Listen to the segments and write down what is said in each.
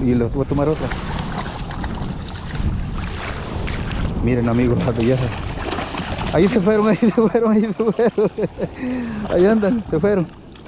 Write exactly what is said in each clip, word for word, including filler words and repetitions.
y lo voy a tomar otra. Miren amigos, la belleza. Ahí se fueron, ahí se fueron, ahí se fueron. Ahí andan, se fueron.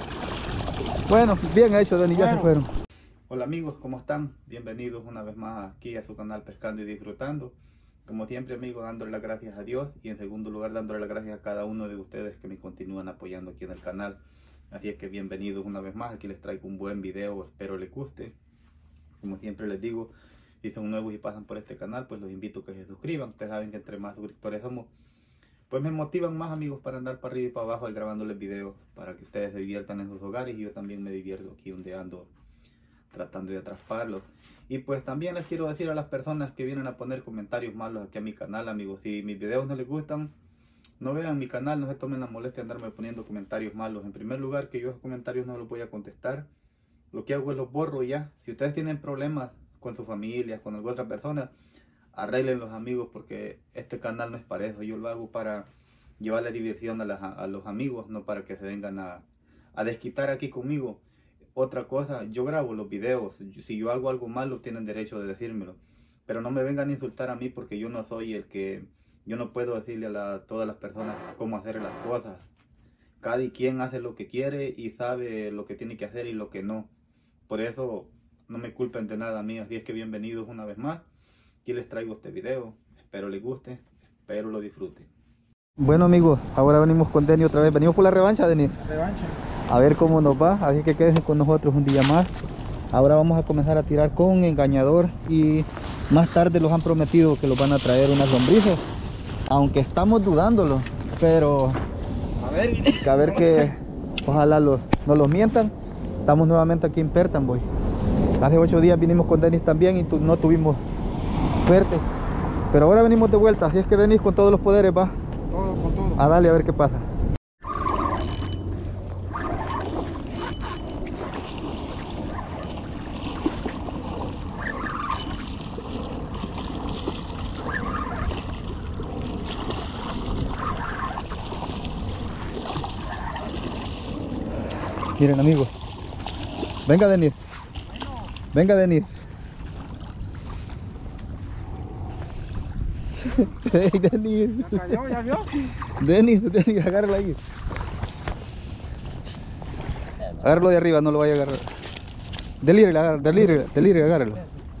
Bueno, bien hecho, Dani, ya se fueron. Hola amigos, ¿cómo están? Bienvenidos una vez más aquí a su canal Pescando y Disfrutando. Como siempre amigos, dándole las gracias a Dios y en segundo lugar dándole las gracias a cada uno de ustedes que me continúan apoyando aquí en el canal. Así es que bienvenidos una vez más, aquí les traigo un buen video, espero les guste. Como siempre les digo, si son nuevos y pasan por este canal, pues los invito a que se suscriban. Ustedes saben que entre más suscriptores somos, pues me motivan más amigos para andar para arriba y para abajo grabándoles videos, para que ustedes se diviertan en sus hogares y yo también me divierto aquí donde ando tratando de atraparlos. Y pues también les quiero decir a las personas que vienen a poner comentarios malos aquí a mi canal, amigos, si mis videos no les gustan, no vean mi canal, no se tomen la molestia de andarme poniendo comentarios malos. En primer lugar, que yo esos comentarios no los voy a contestar, lo que hago es los borro y ya. Si ustedes tienen problemas con su familia, con alguna otra persona, arreglen los amigos, porque este canal no es para eso. Yo lo hago para llevarle diversión a, las, a los amigos, no para que se vengan a, a desquitar aquí conmigo. Otra cosa, yo grabo los videos, si yo hago algo malo tienen derecho de decírmelo, pero no me vengan a insultar a mí, porque yo no soy el que, yo no puedo decirle a la, todas las personas cómo hacer las cosas. Cada quien hace lo que quiere y sabe lo que tiene que hacer y lo que no. Por eso no me culpen de nada a mí. Así es que bienvenidos una vez más. Aquí les traigo este video, espero les guste, espero lo disfruten. Bueno amigos, ahora venimos con Denny otra vez. Venimos por la revancha, Denny. Revancha. A ver cómo nos va, así que quédense con nosotros un día más. Ahora vamos a comenzar a tirar con engañador y más tarde los han prometido que los van a traer unas lombrices. Aunque estamos dudándolo, pero a ver, a ver que ojalá los, no los mientan. Estamos nuevamente aquí en Pertamboy. Hace ocho días vinimos con Denis también y tu, no tuvimos suerte, pero ahora venimos de vuelta. Así es que Denis con todos los poderes va. Todo, con todo. A darle a ver qué pasa. Miren amigos, venga Denis, venga Denis. Hey Denis, ¿Ya cayó? ¿Ya vio? Denis, Denis, agárralo ahí. Agárralo de arriba, no lo vaya a agarrar. Delire, agarra, delire, delire, agárralo.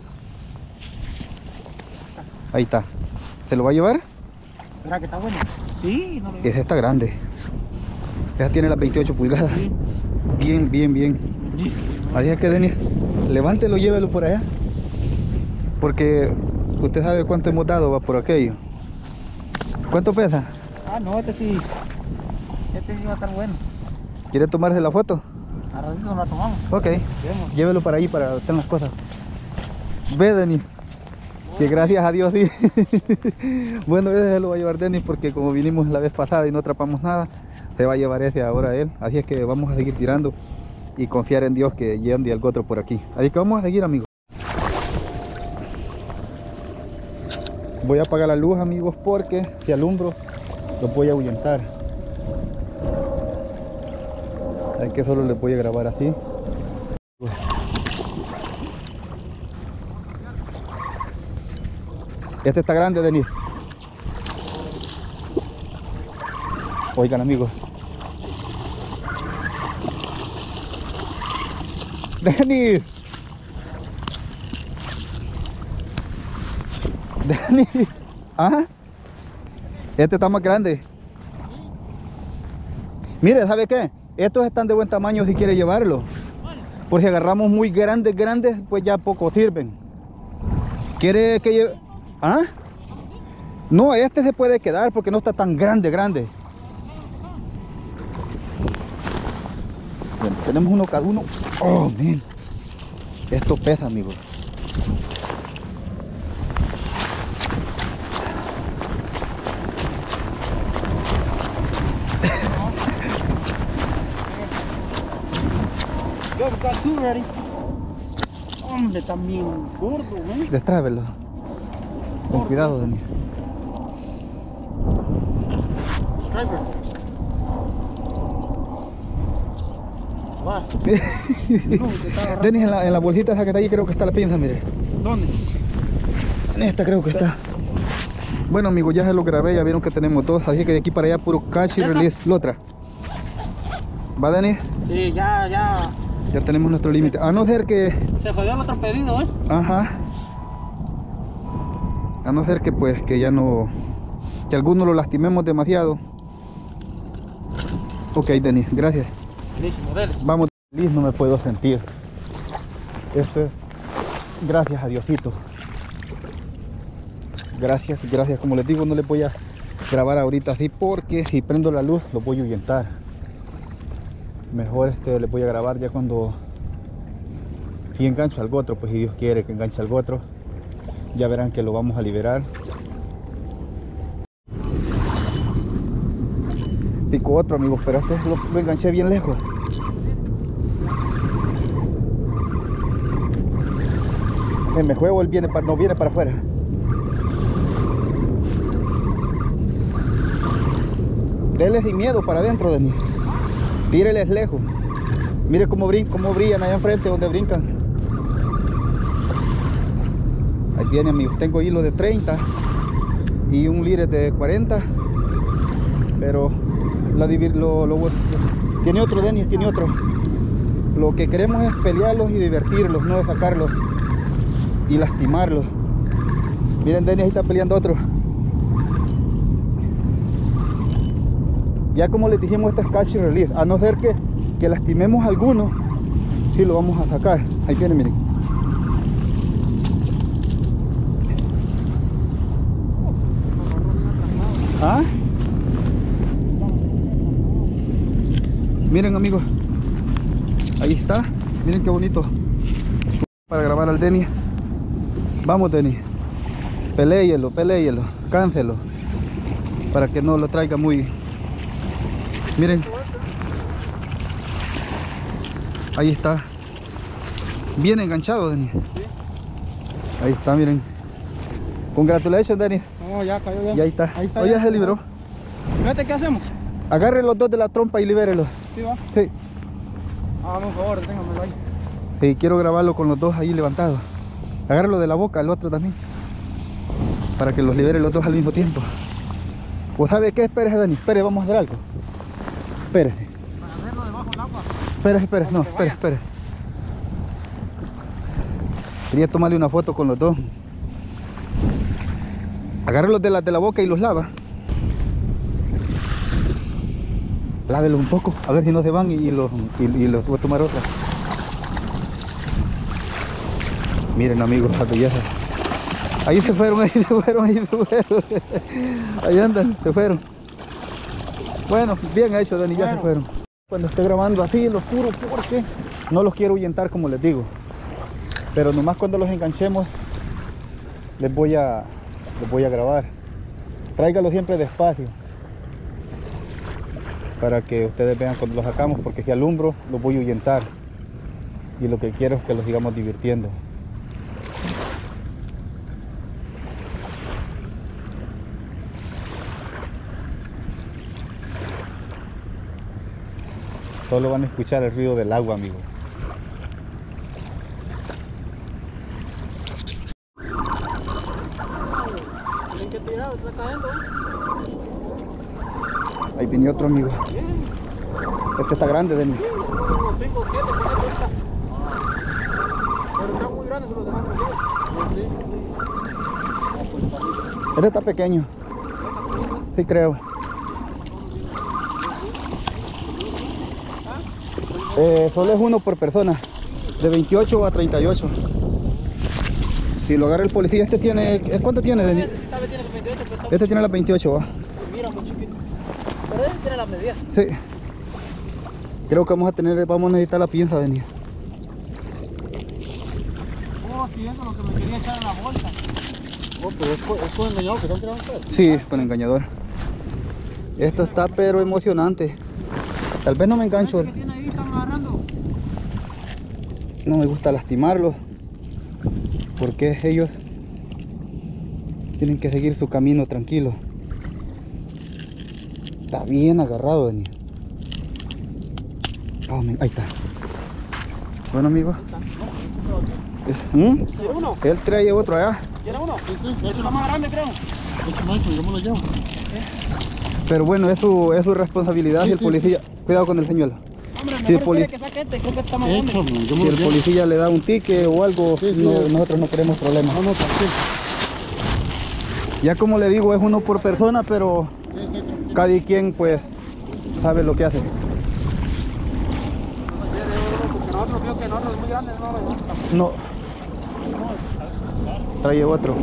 Ahí está. ¿Se lo va a llevar? ¿Será que está bueno? Sí, no lo Esa está grande. Esa tiene las veintiocho pulgadas. Sí. Bien, bien, bien. Buenísimo. Así es que Denis, levántelo, llévelo por allá. Porque usted sabe cuánto hemos dado, va por aquello. ¿Cuánto pesa? Ah, no, este sí. Este sí va a estar bueno. ¿Quiere tomarse la foto? A ratito nos la tomamos. Ok. Vemos. Llévelo para ahí para estar las cosas. Ve Denis, que gracias a Dios sí. Bueno, ese se lo va a llevar Denis, porque como vinimos la vez pasada y no atrapamos nada, se va a llevar ese ahora él. Así es que vamos a seguir tirando y confiar en Dios que ande algo otro por aquí. Así que vamos a seguir amigos. Voy a apagar la luz amigos, porque si alumbro los voy a ahuyentar. Así que solo les voy a grabar así. Este está grande, Denis. Oigan amigos, Denis, Denis, ¿ah? Este está más grande. Mire, ¿sabe qué? Estos están de buen tamaño si quiere llevarlo. Por si agarramos muy grandes, grandes, pues ya poco sirven. ¿Quiere que lleve? ¿Ah? No, este se puede quedar porque no está tan grande, grande. Bueno, tenemos uno cada uno. Oh, man. Esto pesa, amigos. Yo got two ready. Hombre, también gordo, ¿eh? Destrábelo. Con cuidado, Dani. Striper. Va. No, te está agarrando. Denis, en la, en la bolsita esa que está ahí creo que está la pinza, mire. ¿Dónde? En esta creo que está. Bueno amigos, ya se lo grabé, ya vieron que tenemos dos, así que de aquí para allá puro catch y ¿Ya está? release. La otra. ¿Va, Denis? Sí, ya, ya. Ya tenemos nuestro límite. A no ser que... Se jodió el otro pedido, ¿eh? Ajá. A no ser que pues que ya no... Que algunos lo lastimemos demasiado. Ok, Denis, gracias. Buenísimo, dale. Vamos, feliz no me puedo sentir. Esto es gracias a Diosito. Gracias, gracias. Como les digo, no les voy a grabar ahorita así porque si prendo la luz los voy a ahuyentar. Mejor este les voy a grabar ya cuando si engancho algo otro, pues si Dios quiere que enganche algo otro, ya verán que lo vamos a liberar. Pico otro, amigos, pero este lo, lo enganché bien lejos. Se me juego, él viene para, no viene para afuera. Dele sin miedo para adentro, Denis. Tíreles lejos. Mire cómo, brin cómo brillan allá enfrente donde brincan. Ahí viene, amigos. Tengo hilo de treinta y un lire de cuarenta. Pero la, lo, lo, lo, tiene otro, Denis, tiene otro. Lo que queremos es pelearlos y divertirlos, no de sacarlos y lastimarlos. Miren, Denis, ahí está peleando otro. Ya como les dijimos, esta es catch y release. A no ser que, que lastimemos a alguno, sí lo vamos a sacar. Ahí viene, miren. ¿Ah? Miren, amigos. Ahí está. Miren qué bonito. Para grabar al Denis. Vamos, Denis. Peléyelo, peléyelo. Cáncelo. Para que no lo traiga muy... Miren. Ahí está. Bien enganchado, Denis. Ahí está, miren. Congratulations, Denis. No, ya cayó ya. Y ahí está. Ahí está. Oye, ya se liberó. Fíjate, ¿qué hacemos? Agarre los dos de la trompa y libérelos. Sí, va. Sí. Hágame un favor, téngamelo ahí. Sí, quiero grabarlo con los dos ahí levantados. Agárralo de la boca, el otro también. Para que los libere los dos al mismo tiempo. ¿Vos sabe qué? Espérese, Denis. Espere, vamos a hacer algo. Espérese. Para verlo debajo del agua. Espérese, espérese. No, espere, espere. Quería tomarle una foto con los dos. Agárralos de la, de la boca y los lava. Lávelos un poco, a ver si no se van y, y los y, y los voy a tomar otra. Miren, amigos, la belleza. Ahí se fueron, ahí se fueron, ahí se fueron. Ahí andan, se fueron. Bueno, bien hecho, Dani, ya Bueno. se fueron. Cuando esté grabando así en lo oscuro, porque no los quiero ahuyentar, como les digo. Pero nomás cuando los enganchemos les voy a les voy a grabar. Tráigalo siempre despacio para que ustedes vean cuando los sacamos, porque si alumbro los voy a ahuyentar y lo que quiero es que los sigamos divirtiendo. Solo van a escuchar el ruido del agua, amigos. Tienen que tirar, está cayendo. Ahí viene otro, amigo. Bien, Este está grande, Denis. bien, unos cinco o siete, con esto está. Pero está muy grande, se los dejamos aquí. Este está pequeño. Sí, creo. Eh, solo es uno por persona, de veintiocho a treinta y ocho. Si lo agarra el policía, este tiene... ¿Cuánto tiene, Denis? Este tal vez tiene veintiocho, pero está Este tiene las veintiocho, va. mira, muy chiquito. Pero ese tiene las medidas. Sí. Creo que vamos a tener, vamos a necesitar la pinza, Denis. Oh, sí, eso es lo que me quería echar en la bolsa. Oh, pero es con, es con engañado que están tirando ustedes. Sí, con engañador. Esto está pero emocionante. Tal vez no me engancho. ¿Qué tiene ahí? Están agarrando. No me gusta lastimarlos, porque ellos tienen que seguir su camino tranquilo. Está bien agarrado, Denis. Oh, man, ahí está. Bueno, amigo. ¿Mm? ¿Quiere uno? Él trae otro allá. ¿Quiere uno? Sí, sí, Es una más grande, creo. Eche más, pues yo me lo llevo. Pero bueno, es su, es su responsabilidad. Sí, si el sí, policía... Cuidado con el señuelo. Hombre, Si el, mejor poli- quiere que saque este, creo que está más grande. Hecho, man, yo me si lo el llevo. policía le da un ticket o algo, Sí, sí, no- es- nosotros no queremos problemas. No, no, tranquilo. Ya como le digo, es uno por persona, pero Sí, sí, tranquilo. cada quien pues sabe lo que hace. Porque nosotros creo que nosotros es muy grande, no lo gusta. No. Trae otro.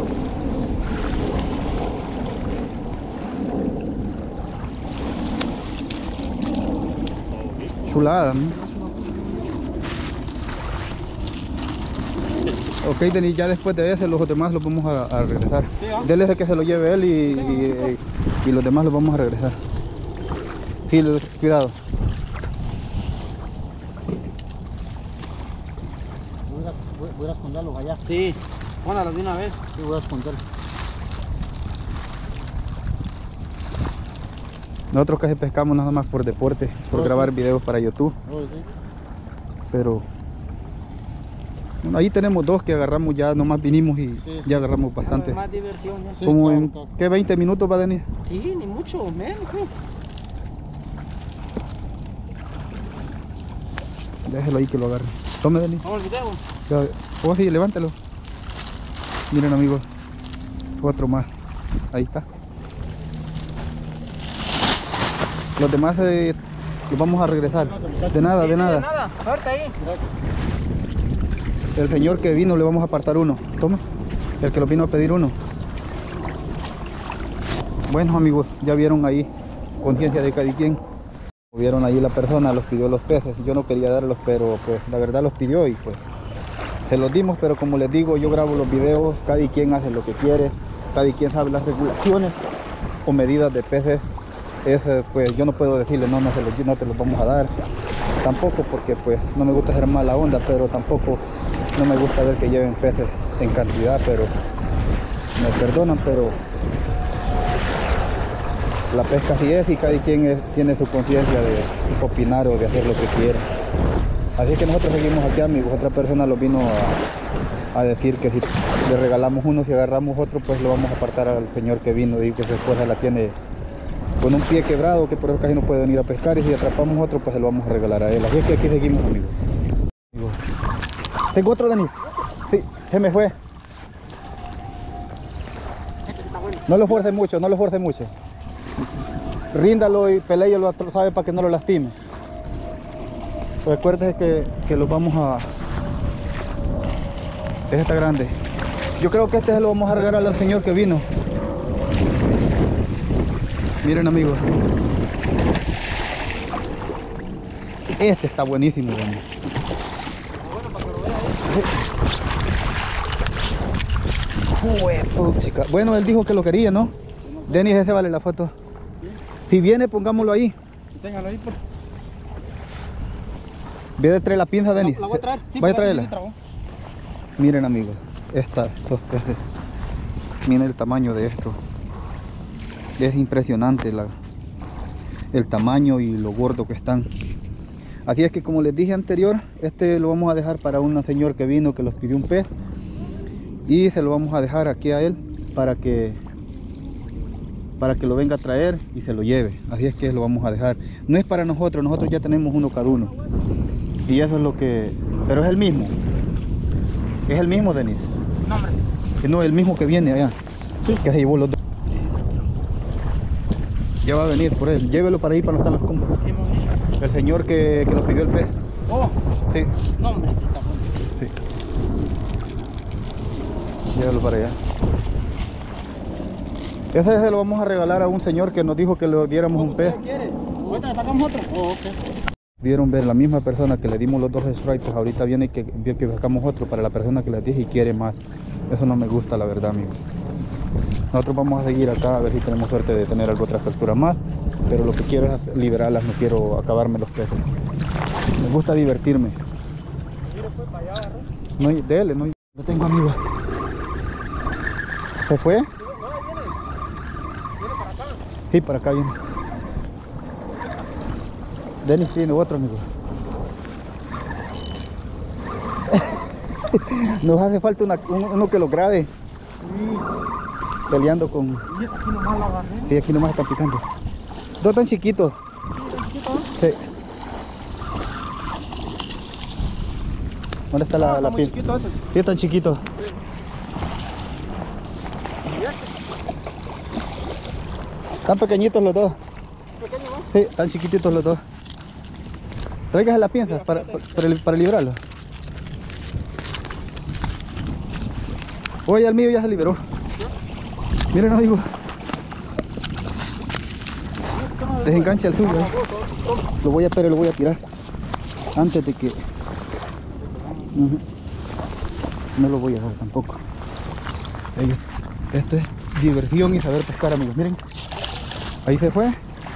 Chulada, ¿no? Ok, Denis, ya después de ese, los demás los vamos a, a regresar. Sí, ¿ah? Dele ese que se lo lleve él y, y, y los demás los vamos a regresar. Sí, lo- cuidado. Voy a, voy, voy a esconderlos allá. Sí, póngalos de una vez. Sí, voy a esconderlos. Nosotros casi pescamos nada más por deporte, por Oh, grabar sí. videos para YouTube, Oh, sí. pero bueno, ahí tenemos dos que agarramos, ya nomás vinimos y Sí, sí. ya agarramos bastante. Más diversión, ya. Sí, Como claro, en, claro. ¿qué? veinte minutos va a venir. Sí, ni mucho, menos, creo. Déjelo ahí que lo agarre. Tome, Denis. Vamos al video. Ya, oh, sí, levántelo. Miren, amigos, otro más. Ahí está. Los demás eh, los vamos a regresar. De nada, Sí, de sí, nada. De nada, suerte ahí. El señor que vino le vamos a apartar uno. Toma. El que lo vino a pedir uno. Bueno, amigos, ya vieron ahí conciencia de cada quien. Vieron ahí la persona, los pidió los peces. Yo no quería darlos, pero pues la verdad los pidió y pues se los dimos. Pero como les digo, yo grabo los videos, cada quien hace lo que quiere, cada quien sabe las regulaciones o medidas de peces. Es, eh, pues yo no puedo decirle no, no, se los, no te los vamos a dar. Tampoco porque pues no me gusta hacer mala onda, pero tampoco no me gusta ver que lleven peces en cantidad, pero me perdonan, pero la pesca así es y cada quien es- tiene su conciencia de opinar o de hacer lo que quiere. Así que nosotros seguimos aquí, amigos. Otra persona lo vino a, a decir que si le regalamos uno, si agarramos otro, pues lo vamos a apartar al señor que vino y que su esposa la tiene con un pie quebrado, que por eso casi no puede venir a pescar, y si atrapamos otro, pues se lo vamos a regalar a él. Así es que aquí seguimos, amigos. Amigos. Tengo otro, Denis. Sí, se me fue. Este está bueno. No lo fuerce mucho, no lo fuerce mucho. Ríndalo y peléelo, sabe, para que no lo lastime. Recuerde que, que los vamos a... Este está grande. Yo creo que este se lo vamos a regalar al señor que vino. Miren, amigos. Este está buenísimo, Denis. Bueno, para que lo vea ahí. Juepuchica. Bueno, él dijo que lo quería, ¿no? Denis, ese vale la foto. Si viene, pongámoslo ahí. Téngalo ahí, por... Ve de traer la pinza, Denis. La voy a traer. Sí, Vaya a porque traerla. sí trabó. Miren, amigos, esta, estos peces. Miren el tamaño de esto. Es impresionante la, el tamaño y lo gordo que están. Así es que, como les dije anterior, este lo vamos a dejar para un señor que vino, que los pidió un pez, y se lo vamos a dejar aquí a él para que para que lo venga a traer y se lo lleve. Así es que lo vamos a dejar. No es para nosotros, nosotros ya tenemos uno cada uno, y eso es lo que... pero es el mismo. Es el mismo, Denis. No, hombre. Que no, el mismo que viene allá. Sí. Que se llevó los dos. Ya va a venir por él. Llévelo para ahí para no estar los combos. Qué bonito. El señor que, que nos pidió el pez. Oh, Sí, no, hombre, este está bueno. sí. Llévalo para allá. Ese se lo vamos a regalar a un señor que nos dijo que le diéramos ¿Cómo un pez. usted quiere? Ahorita le sacamos otro. Oh, ok. Vieron ver la misma persona que le dimos los dos strikes, pues ahorita viene que, que sacamos otro para la persona que les dije y quiere más. Eso no me gusta, la verdad, amigo. Nosotros vamos a seguir acá a ver si tenemos suerte de tener alguna otra captura más, pero lo que quiero es hacer- liberarlas, no quiero acabarme los peces. Me gusta divertirme. Mire, fue para allá, agarró. No, hay- dele, no. hay- Lo tengo, amigo. ¿Se fue? No, ahí viene. Viene para acá. Sí, para acá viene. Denis tiene otro, amigo. Nos hace falta una- un- uno que lo grabe peleando con... Y aquí nomás la agarré. Sí, aquí nomás están picando. Dos tan chiquitos. Sí. ¿Dónde está la, Ah, la está muy pin? chiquito ese. Sí, están chiquitos. Están pequeñitos los dos. Pequeño, ¿no? Sí, están chiquititos los dos. Tráigase la pinza para, para, para, para librarlo. Oye, el mío ya se liberó. Miren, amigos. Desenganche el suyo. ¿eh? Lo voy a, pero lo voy a tirar antes de que... Ujú. No lo voy a dar tampoco. Ahí, esto es diversión y saber pescar, amigos. Miren. Ahí se fue.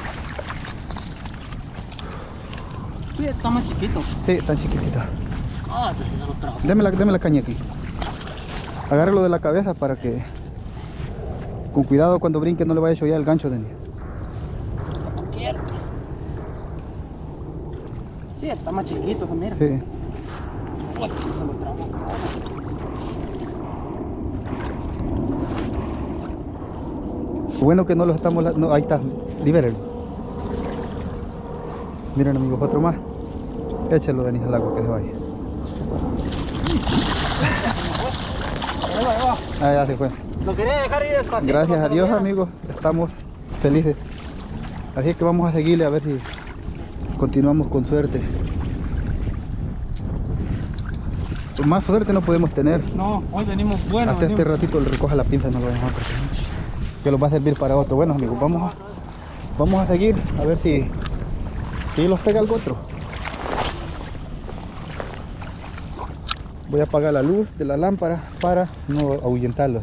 Sí, está más chiquito. Sí, tan chiquitita. Ah, ya lo trajo. Deme la, deme la caña aquí. Agárralo de la cabeza para que... Con cuidado cuando brinque no le vaya a chollar el gancho, Denis. Sí, está más chiquito, mira. Sí. Uy, se lo trajo. Bueno que no los estamos... la- No, ahí está. Libérenlo. Miren, amigos, otro más. Échalo, Denis, al agua que se vaya. Ahí va, ahí va. Ah, ya se fue. Lo quería dejar ir despacito. Gracias para a que lo Dios, vieran. amigos, estamos felices. Así es que vamos a seguirle a ver si continuamos con suerte. Pues más suerte no podemos tener. No, hoy venimos buenos. Hasta este venimos. ratito le recoja la pinza, no lo vamos a cortar. Que los va a servir para otro. Bueno, amigos, vamos a, vamos a seguir a ver si, si los pega el otro. Voy a apagar la luz de la lámpara para no ahuyentarlos.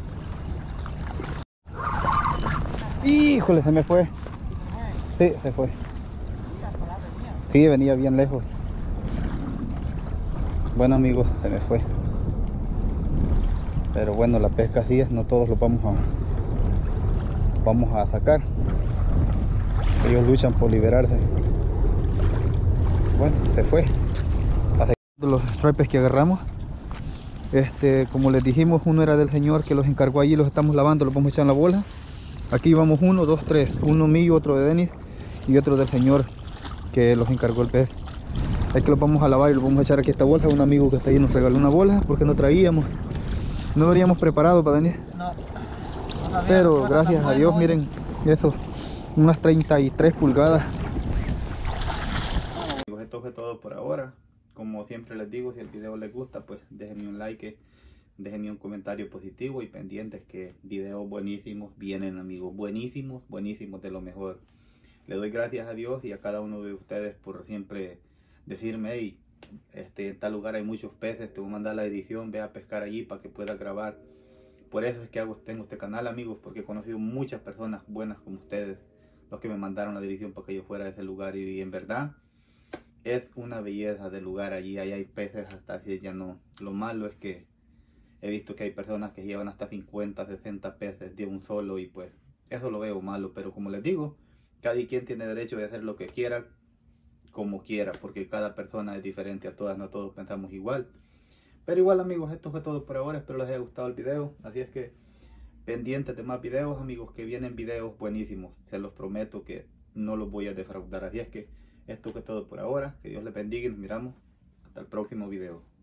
Híjole, se me fue. Sí, se fue. Sí, venía bien lejos. Bueno, amigos, se me fue. Pero bueno, la pesca así es, no todos lo vamos a vamos a sacar. Ellos luchan por liberarse. Bueno, se fue. Hasta los stripes que agarramos. Este, como les dijimos, uno era del señor que los encargó allí, los estamos lavando, los vamos a echar en la bola. Aquí vamos uno, dos, tres. Uno mío, otro de Denis y otro del señor que los encargó el pez. Es que los vamos a lavar y los vamos a echar aquí a esta bolsa. Un amigo que está ahí nos regaló una bolsa porque no traíamos. No lo habríamos preparado para Denis. No. No sabía que Pero iba a estar gracias tan a Dios, bueno. miren eso. Unas treinta y tres pulgadas. Esto fue todo por ahora. Como siempre les digo, si el video les gusta, pues déjenme un like, déjenme un comentario positivo y pendientes que videos buenísimos vienen, amigos, buenísimos, buenísimos, de lo mejor. Le doy gracias a Dios y a cada uno de ustedes por siempre decirme, hey, este, en tal lugar hay muchos peces, te voy a mandar la edición, ve a pescar allí para que pueda grabar. Por eso es que hago, tengo este canal, amigos, porque he conocido muchas personas buenas como ustedes, los que me mandaron la dirección para que yo fuera a ese lugar, y en verdad es una belleza de lugar allí. Ahí hay peces hasta así, ya no. Lo malo es que he visto que hay personas que llevan hasta cincuenta, sesenta peces de un solo, y pues eso lo veo malo. Pero como les digo, cada quien tiene derecho de hacer lo que quiera, como quiera, porque cada persona es diferente a todas, no todos pensamos igual. Pero igual, amigos, esto fue todo por ahora. Espero les haya gustado el video. Así es que pendientes de más videos, amigos, que vienen videos buenísimos. Se los prometo que no los voy a defraudar. Así es que esto fue todo por ahora. Que Dios les bendiga y nos miramos hasta el próximo video.